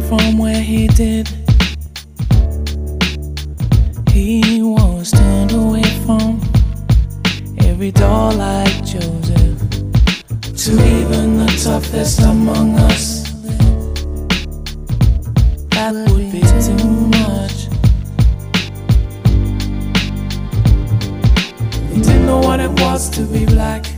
from where he did. He was turned away from every door like Joseph. To even the toughest among us, that would be too much. He didn't know what it was to be black.